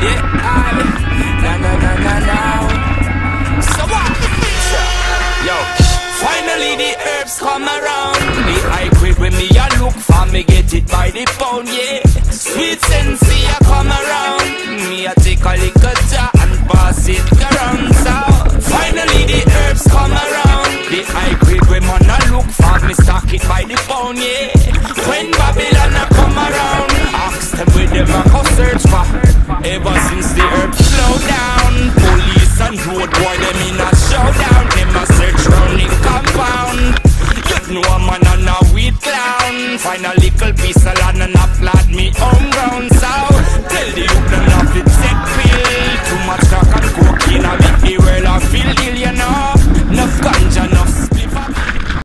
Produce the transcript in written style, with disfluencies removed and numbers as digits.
Yeah, now. So what? Yo, finally the herbs come around. The high grade when me a look for, me get it by the pound, yeah. Sweet sensei a come around. Me a take a little jar and pass it around. So finally the herbs come around. The high grade when man a look for, me stock it by the pound, yeah. When Babylon a come around, ask them where them a go search for. Ever since the herbs slow down, police and road boy them in a showdown. Them a search round the compound. You know a man and a weed clown. Find a little piece of land and applaud me home ground. So tell the youth them not to take pill. Too much crack and cocaine a make the world a feel ill, you know. Enough gun